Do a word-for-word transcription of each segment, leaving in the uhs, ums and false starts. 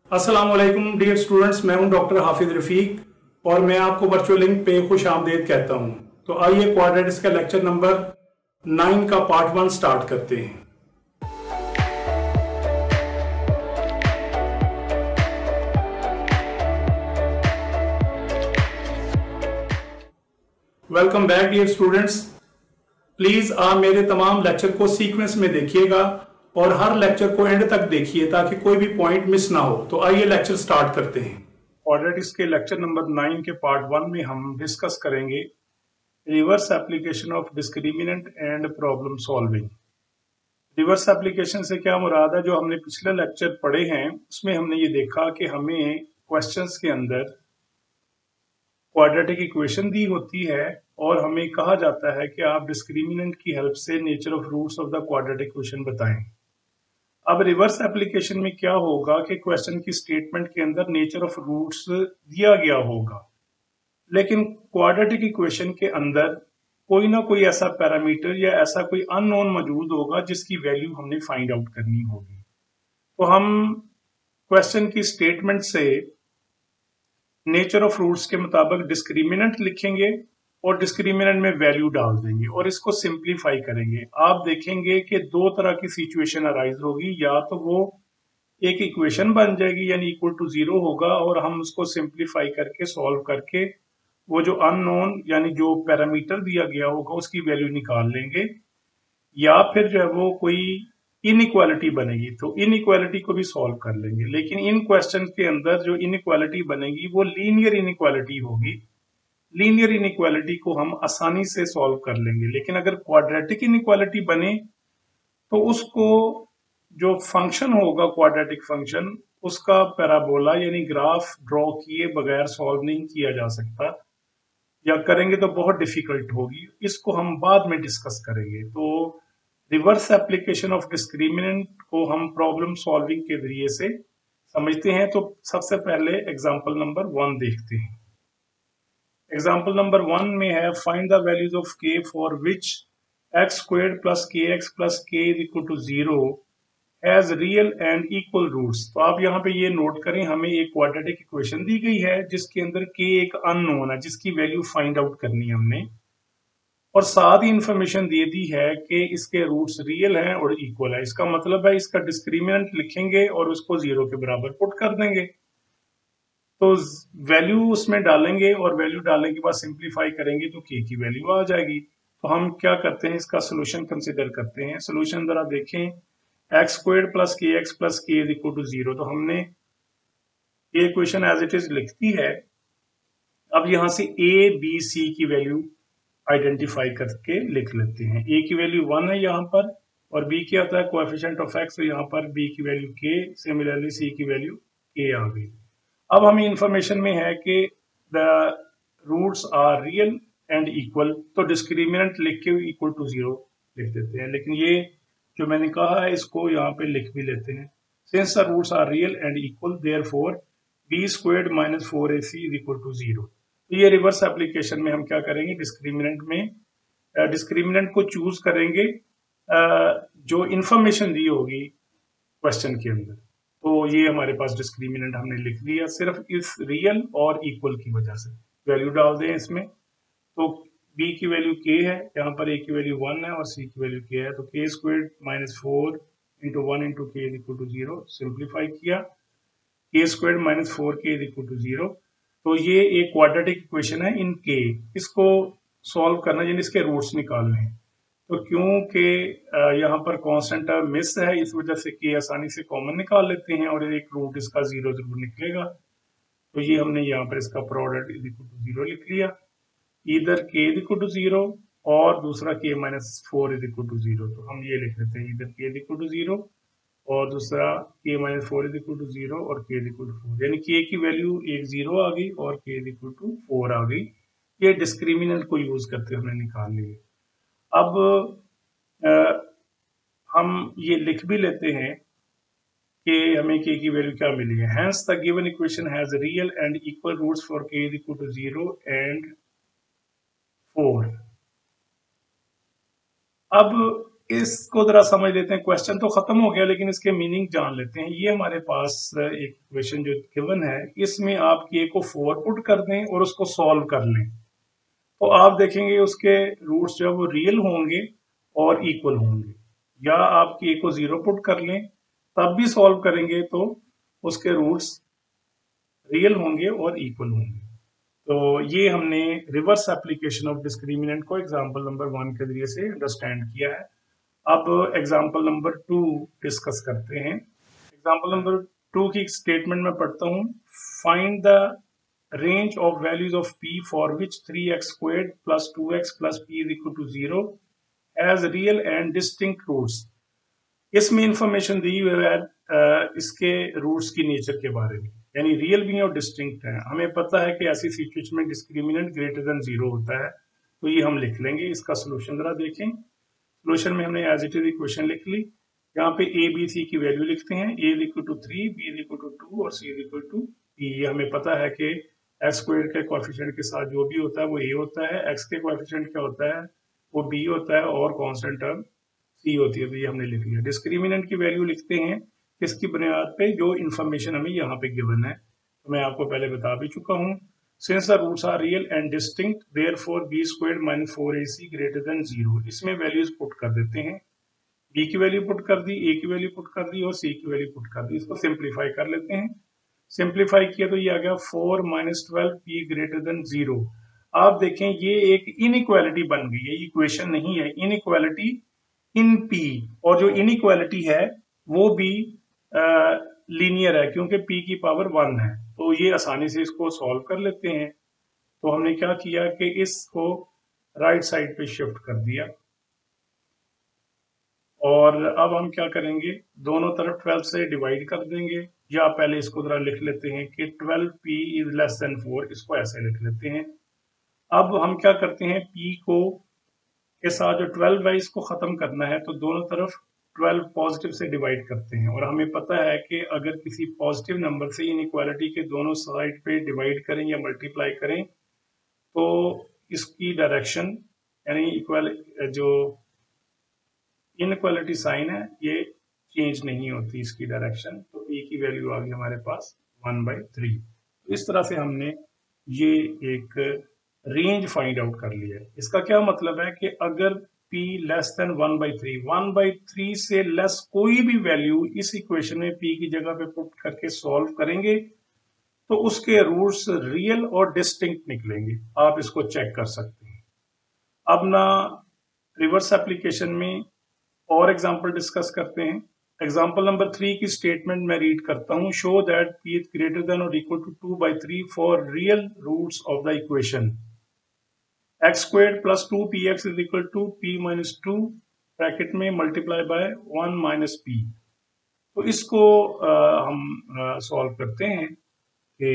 अस्सलाम वालेकुम dear students, मैं हूं डॉक्टर हाफिज रफीक और मैं आपको वर्चुअल लिंक पे खुश आमदेद कहता हूं। तो आइए क्वाड्रेटिक्स का लेक्चर नंबर नाइन का पार्ट वन स्टार्ट करते हैं। Welcome back dear students. Please आप मेरे तमाम लेक्चर को सीक्वेंस में देखिएगा और हर लेक्चर को एंड तक देखिए ताकि कोई भी पॉइंट मिस ना हो। तो आइए लेक्चर स्टार्ट करते हैं। क्वाड्रेटिक्स के लेक्चर नंबर नाइन के पार्ट वन में हम डिस्कस करेंगे reverse application of discriminant and problem solving. Reverse application से क्या मुराद है? जो हमने पिछले लेक्चर पढ़े हैं उसमें हमने ये देखा कि हमें क्वेश्चंस के अंदर क्वाड्रेटिक इक्वेशन दी होती है और हमें कहा जाता है कि आप डिस्क्रिमिनेंट की हेल्प से nature of roots of the quadratic equation बताएं। अब रिवर्स एप्लीकेशन में क्या होगा कि क्वेश्चन की स्टेटमेंट के अंदर नेचर ऑफ रूट्स दिया गया होगा, लेकिन क्वाड्रेटिक इक्वेशन के अंदर कोई ना कोई ऐसा पैरामीटर या ऐसा कोई अननोन मौजूद होगा जिसकी वैल्यू हमने फाइंड आउट करनी होगी। तो हम क्वेश्चन की स्टेटमेंट से नेचर ऑफ रूट्स के मुताबिक डिस्क्रिमिनेंट लिखेंगे और डिस्क्रिमिनेंट में वैल्यू डाल देंगे और इसको सिंप्लीफाई करेंगे। आप देखेंगे कि दो तरह की सिचुएशन अराइज होगी, या तो वो एक इक्वेशन बन जाएगी यानी इक्वल टू जीरो होगा और हम उसको सिंप्लीफाई करके सॉल्व करके वो जो अननोन यानी जो पैरामीटर दिया गया होगा उसकी वैल्यू निकाल लेंगे, या फिर जो है वो कोई इनइक्वालिटी बनेगी तो इनइक्वालिटी को भी सॉल्व कर लेंगे। लेकिन इन क्वेश्चन के अंदर जो इनइक्वालिटी बनेगी वो लीनियर इनइक्वालिटी होगी। लीनियर इनइक्वालिटी को हम आसानी से सॉल्व कर लेंगे, लेकिन अगर क्वाड्रेटिक इनइक्वालिटी बने तो उसको जो फंक्शन होगा क्वाड्रेटिक फंक्शन उसका पैराबोला यानी ग्राफ ड्रॉ किए बगैर सॉल्व नहीं किया जा सकता, या करेंगे तो बहुत डिफिकल्ट होगी। इसको हम बाद में डिस्कस करेंगे। तो रिवर्स एप्लीकेशन ऑफ डिस्क्रिमिनेंट को हम प्रॉब्लम सॉल्विंग के जरिए से समझते हैं। तो सबसे पहले एग्जांपल नंबर वन देखते हैं। एग्जाम्पल नंबर वन में है find the values of k for which x squared plus k x plus k is equal to zero has real and equal roots. तो आप यहाँ पे ये नोट करें, हमें एक क्वाड्रेटिक इक्वेशन दी गई है जिसके अंदर के एक अननोन है जिसकी वैल्यू फाइंड आउट करनी है हमने, और साथ ही इंफॉर्मेशन दे दी है कि इसके रूट्स रियल हैं और इक्वल है। इसका मतलब है इसका डिस्क्रिमिनेंट लिखेंगे और उसको जीरो के बराबर पुट कर देंगे। तो वैल्यू उसमें डालेंगे और वैल्यू डालने के बाद सिंप्लीफाई करेंगे तो के की वैल्यू आ जाएगी। तो हम क्या करते हैं, इसका सोल्यूशन कंसिडर करते हैं। सोल्यूशन जरा देखें, x squared plus k x plus k is equal to zero. तो हमने ये इक्वेशन एज इट इज लिखती है। अब यहां से ए बी सी की वैल्यू आइडेंटिफाई करके लिख लेते हैं। ए की वैल्यू वन है यहाँ पर और बी क्या होता है कोएफिशिएंट ऑफ एक्स, तो यहाँ पर बी की वैल्यू के, सिमिलरली सी की वैल्यू के आ गई। अब हमें इंफॉर्मेशन में है कि the roots are real and equal, तो डिस्क्रिमिनेंट लिख के इक्वल टू जीरो लिख देते हैं। लेकिन ये जो मैंने कहा है इसको यहाँ पे लिख भी लेते हैं। Since the roots are real and equal therefore b squared minus four a c is equal to zero. तो ये रिवर्स एप्लीकेशन में हम क्या करेंगे, डिस्क्रिमिनेंट में डिस्क्रिमिनेंट को चूज करेंगे जो इंफॉर्मेशन दी होगी क्वेश्चन के अंदर। तो ये हमारे पास डिस्क्रिमिनेंट हमने लिख दिया सिर्फ इस रियल और इक्वल की वजह से। वैल्यू डाल दें इसमें, तो b की वैल्यू k है, यहाँ पर a की वैल्यू वन है और c की वैल्यू k है। तो k squared minus four into one into k is equal to zero, simplify किया k squared minus four k is equal to zero. तो ये एक क्वाड्रेटिक इक्वेशन है इन k, इसको सॉल्व करना यानी इसके रूट्स निकालने हैं। तो क्योंकि यहाँ पर कांस्टेंट मिस है इस वजह से के आसानी से कॉमन निकाल लेते हैं और एक रूट इसका जीरो जरूर निकलेगा। तो ये हमने यहाँ पर इसका product is equal to zero लिख लिया। इधर के इज इक्वल टू जीरो और दूसरा k minus four is equal to zero. तो हम ये लिख लेते हैं, इधर के इज इक्वल टू जीरो और दूसरा k minus four is equal to zero और k is equal to four, यानी के की वैल्यू एक जीरो आ गई और k is equal to four आ गई। ये डिस्क्रिमिनेंट को यूज करते हमने निकाल लिया। अब आ, हम ये लिख भी लेते हैं कि हमें के की वैल्यू क्या मिली है। Hence the given equation has real and equal roots for k is equal to zero and four. अब इसको जरा समझ लेते हैं। क्वेश्चन तो खत्म हो गया लेकिन इसके मीनिंग जान लेते हैं। ये हमारे पास एक क्वेश्चन जो गिवन है, इसमें आप के को फोर पुट कर दें और उसको सॉल्व कर लें, तो आप देखेंगे उसके रूट्स जो है वो रियल होंगे और इक्वल होंगे। या आप के को जीरो पुट कर लें, तब भी सॉल्व करेंगे तो उसके रूट्स रियल होंगे और इक्वल होंगे। तो ये हमने रिवर्स एप्लीकेशन ऑफ डिस्क्रिमिनेंट को एग्जांपल नंबर वन के जरिए से अंडरस्टैंड किया है। अब एग्जांपल नंबर टू डिस्कस करते हैं। एग्जांपल नंबर टू की स्टेटमेंट में पढ़ता हूं। Find the range of values of p for which three x squared plus two x plus p is equal to zero as real and distinct roots. इसमें information दी हुई है इसके roots की नेचर के बारे में, यानी रियल भी और डिस्टिंक्ट है। हमें पता है कि ऐसी सिचुएशन में डिस्क्रिमिनेंट ग्रेटर देन जीरो होता है, तो ये हम लिख लेंगे। इसका सोल्यूशन जरा देखें। सोल्यूशन में हमने एज इट इज इक्वेशन लिख ली। यहाँ पे ए बी सी की वैल्यू लिखते हैं। A is equal to three, b is equal to two और c is equal to p. ये हमें पता है कि एक्स स्क्वायर के कोएफिशिएंट के साथ जो भी होता है वो ए होता है, एक्स के कोएफिशिएंट क्या होता है वो बी होता है और कांस्टेंट टर्म सी होती है। तो ये हमने लिख लिया। डिस्क्रिमिनेंट की वैल्यू लिखते हैं किसकी बुनियाद पे, जो इन्फॉर्मेशन हमें यहाँ पे गिवन है। तो मैं आपको पहले बता भी चुका हूँ। Since the roots are real and distinct therefore b squared minus four a c greater than zero. इसमें वैल्यूज पुट कर देते हैं। बी की वैल्यू पुट कर दी, ए की वैल्यू पुट कर दी और सी की वैल्यू पुट कर दी। इसको सिंप्लीफाई कर लेते हैं। सिंप्लीफाई किया तो ये आ गया four minus twelve p greater than zero. आप देखें ये एक इनइक्वालिटी बन गई है, इक्वेशन नहीं है, इनइक्वालिटी इन पी। और जो इनइक्वालिटी है वो भी लीनियर है क्योंकि पी की पावर वन है। तो ये आसानी से इसको सॉल्व कर लेते हैं। तो हमने क्या किया कि इसको राइट साइड पे शिफ्ट कर दिया और अब हम क्या करेंगे, दोनों तरफ ट्वेल्व से डिवाइड कर देंगे। या पहले इसको जरा लिख लेते हैं कि twelve p is less than four, इसको ऐसे लिख लेते हैं। अब हम क्या करते हैं, p को के साथ जो ट्वेल्व है इसको खत्म करना है, तो दोनों तरफ ट्वेल्व पॉजिटिव से डिवाइड करते हैं। और हमें पता है कि अगर किसी पॉजिटिव नंबर से इनइक्वालिटी के दोनों साइड पे डिवाइड करें या मल्टीप्लाई करें तो इसकी डायरेक्शन यानी इक्वल जो इनइक्वालिटी साइन है ये चेंज नहीं होती इसकी डायरेक्शन। तो p की वैल्यू आ गई हमारे पास वन बाई थ्री। तो इस तरह से हमने ये एक रेंज फाइंड आउट कर लिया है। इसका क्या मतलब है कि अगर p less than one by three, one by three से लेस कोई भी वैल्यू इस इक्वेशन में p की जगह पे पुट करके सॉल्व करेंगे तो उसके रूट्स रियल और डिस्टिंक्ट निकलेंगे। आप इसको चेक कर सकते हैं। अब ना रिवर्स एप्लीकेशन में और एग्जांपल डिस्कस करते हैं। एग्जांपल नंबर थ्री की स्टेटमेंट मैं रीड करता हूं। Show that p is greater than और equal to two by three for real roots of the equation x squared plus two p x is equal to p minus two bracket में multiply by one minus p. तो इसको आ, हम solve करते हैं कि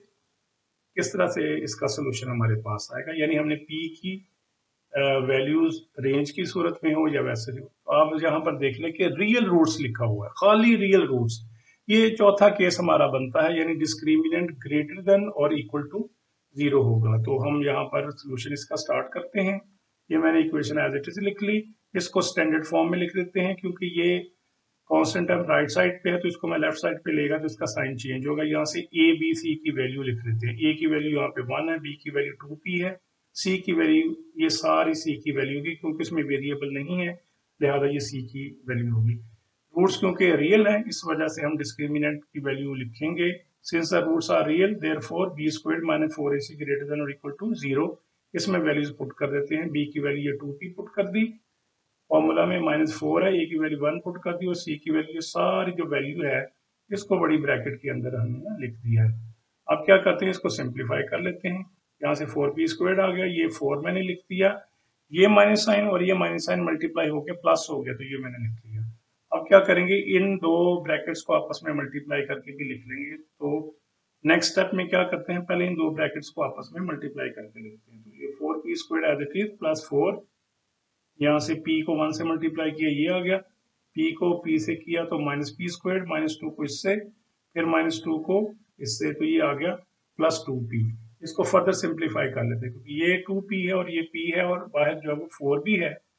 किस तरह से इसका सोल्यूशन हमारे पास आएगा। यानी हमने p की वैल्यूज रेंज की सूरत में हो या वैसे हो। तो आप यहाँ पर देख लें कि रियल रूट्स लिखा हुआ है, खाली रियल रूट्स। ये चौथा केस हमारा बनता है, यानी डिस्क्रिमिनेंट ग्रेटर देन और इक्वल टू जीरो होगा। तो हम यहाँ पर सोल्यूशन इसका स्टार्ट करते हैं। ये मैंने इक्वेशन एज इट इज लिख ली। इसको स्टैंडर्ड फॉर्म में लिख देते हैं क्योंकि ये कांस्टेंट टर्म राइट साइड पे है तो इसको मैं लेफ्ट साइड पे लेगा तो इसका साइन चेंज होगा। यहाँ से ए बी सी की वैल्यू लिख लेते हैं। ए की वैल्यू यहाँ पे वन है, बी की वैल्यू टू पी है, सी की वैल्यू ये सारी सी की वैल्यू होगी क्योंकि इसमें वेरिएबल नहीं है, लिहाजा ये सी की वैल्यू होगी। रूट्स क्योंकि रियल है इस वजह से हम डिस्क्रिमिनेंट की वैल्यू लिखेंगे। Since the roots are real therefore b squared minus four a c greater than और इक्वल टू जीरो। इसमें वैल्यूज पुट कर देते हैं। बी की वैल्यू ये टू पी पुट कर दी, फॉर्मूला में माइनस फोर है, ए की वैल्यू वन पुट कर दी और सी की वैल्यू सारी जो वैल्यू है इसको बड़ी ब्रैकेट के अंदर हमने लिख दिया है। अब क्या करते हैं, इसको सिंप्लीफाई कर लेते हैं। यहाँ से फोर पी स्क्वायर्ड आ गया, ये फोर मैंने लिख दिया, ये माइनस साइन और ये माइनस साइन मल्टीप्लाई होकर प्लस हो गया तो ये मैंने लिख लिया। अब क्या करेंगे, इन दो ब्रैकेट्स को आपस में मल्टीप्लाई करके भी लिख लेंगे। तो नेक्स्ट स्टेप में क्या करते हैं, पहले इन दो ब्रैकेट्स को आपस में मल्टीप्लाई करके लिखते हैं। तो ये four p squared as it is plus four, यहाँ से p को वन से मल्टीप्लाई किया ये आ गया, p को p से किया तो minus p squared, minus two को इससे, फिर माइनस टू को इससे, तो ये आ गया प्लस टू पी। इसको फर्दर सिंप्लीफाई कर लेते हैं क्योंकि ये टू पी है और ये p है और बाहर जो है वो फोर भी है।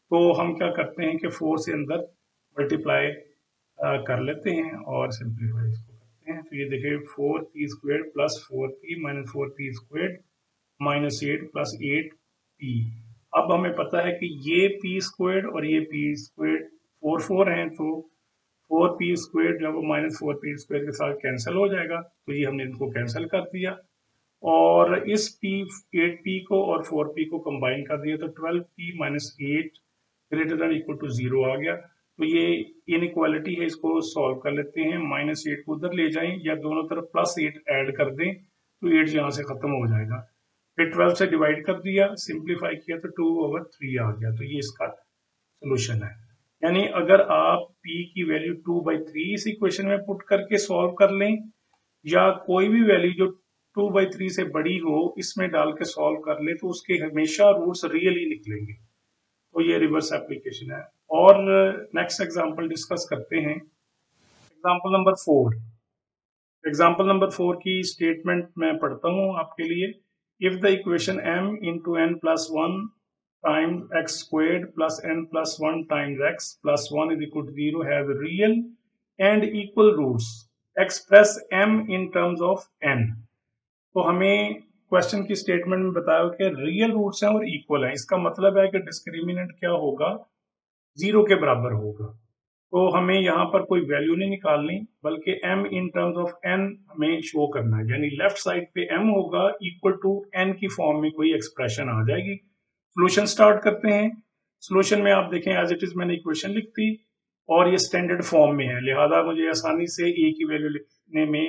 तो हम क्या करते हैं कि फोर से अंदर मल्टीप्लाई कर लेते हैं और सिंप्लीफाई इसको करते हैं। तो ये देखिए four p square plus four p minus four p square minus eight plus eight p. अब हमें पता है कि ये पी स्क्वेयर और ये पी स्क्वेयर फोर फोर हैं, तो फोर पी स्क्वेयर जो वो माइनस फोर पी स्क्वेयर के साथ कैंसिल हो जाएगा, तो ये हमने इनको कैंसिल कर दिया और इस पी एट पी को और फोर पी को कंबाइन कर दिया, तो twelve p minus eight greater than equal to zero आ गया। तो ये इनइक्वालिटी है, इसको सॉल्व कर लेते हैं। माइनस एट को उधर ले जाएं या दोनों तरफ प्लस एट ऐड कर दें, तो एट यहाँ से खत्म हो जाएगा। फिर ट्वेल्व से डिवाइड कर दिया, सिंप्लीफाई किया तो टू ओवर थ्री आ गया। तो ये इसका सोल्यूशन है। यानी अगर आप p की वैल्यू टू बाई थ्री इस इक्वेशन में पुट करके सॉल्व कर लें या कोई भी वैल्यू जो टू बाई थ्री से बड़ी हो इसमें डाल के सॉल्व कर ले, तो उसके हमेशा रूट्स रियल ही निकलेंगे। तो ये रिवर्स एप्लीकेशन है। और नेक्स्ट एग्जांपल डिस्कस करते हैं। Example number four example number four की स्टेटमेंट मैं पढ़ता हूँ आपके लिए। If the equation m into n plus one times x squared plus n plus one times x plus one is equal to zero has real and equal roots, express m in terms of n। तो हमें question की statement में बताया कि real roots हैं और equal हैं। इसका मतलब है कि डिस्क्रिमिनेंट क्या होगा, जीरो के बराबर होगा। तो हमें यहाँ पर कोई वैल्यू नहीं निकालनी, बल्कि m in terms of n हमें शो करना है। यानी लेफ्ट साइड पे m होगा इक्वल टू n की फॉर्म में कोई एक्सप्रेशन आ जाएगी। सॉल्यूशन स्टार्ट करते हैं। सॉल्यूशन में आप देखें एज इट इज मैंने इक्वेशन लिख दी और ये स्टैंडर्ड फॉर्म में है, लिहाजा मुझे आसानी से a की वैल्यू लिखने में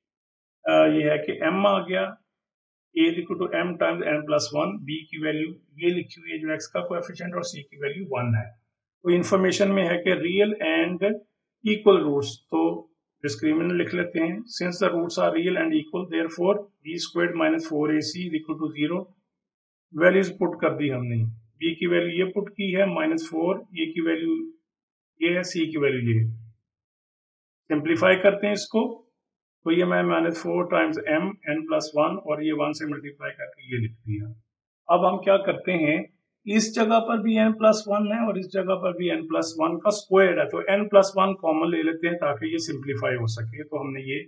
ये है कि m आ गया, a equal to m times n plus one, b की वैल्यू ये लिखी हुई है जो x का कोएफिशिएंट और c की वैल्यू वन है। तो इन्फॉर्मेशन में है कि रियल एंड इक्वल रूट्स, तो डिस्क्रिमिनेंट लिख लेते हैं। Since the roots are real and equal therefore b squared minus four a c equal to zero. Values put कर दी हमने, b की वैल्यू ये पुट की है माइनस फोर, a की वैल्यू ये है, c की वैल्यू ये। सिंप्लीफाई करते हैं इसको, तो ये मैं minus four times m n plus one और ये वन से मल्टीप्लाई करके ये लिख दिया। अब हम क्या करते हैं, इस जगह पर भी n प्लस वन है और इस जगह पर भी n प्लस वन का स्क्वायर है, तो n प्लस वन कॉमन ले लेते हैं ताकि ये सिंप्लीफाई हो सके। तो हमने ये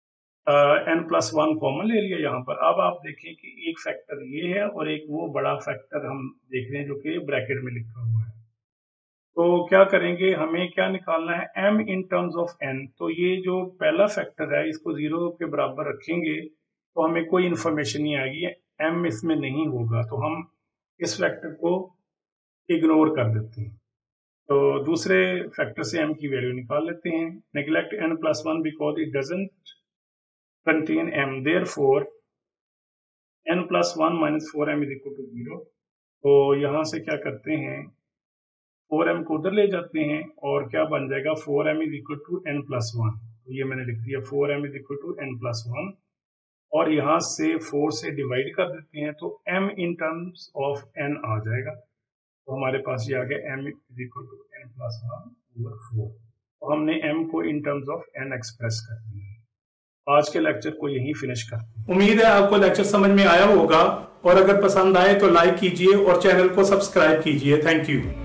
n प्लस वन कॉमन ले लिया यहाँ पर। अब आप देखें कि एक फैक्टर ये है और एक वो बड़ा फैक्टर हम देख रहे हैं जो कि ब्रैकेट में लिखा हुआ है। तो क्या करेंगे, हमें क्या निकालना है, m in terms of n। तो ये जो पहला फैक्टर है इसको जीरो के बराबर रखेंगे तो हमें कोई इंफॉर्मेशन नहीं आएगी, m इसमें नहीं होगा, तो हम इस फैक्टर को इग्नोर कर देते हैं। तो दूसरे फैक्टर से m की वैल्यू निकाल लेते हैं। Neglect n plus one because it doesn't contain m, therefore n plus one minus four m is equal to zero. तो यहाँ से क्या करते हैं, फोर एम को उधर ले जाते हैं और क्या बन जाएगा, four m is equal to n plus one. तो ये मैंने लिख दिया four m is equal to n plus one और यहाँ से फोर से डिवाइड कर देते हैं तो m in terms of n आ जाएगा। तो हमारे पास ये आ गया m is equal to n plus one over four. तो हमने m को in terms of n express कर दिया। आज के लेक्चर को यहीं फिनिश करते हैं। उम्मीद है आपको लेक्चर समझ में आया होगा और अगर पसंद आए तो लाइक कीजिए और चैनल को सब्सक्राइब कीजिए। Thank you.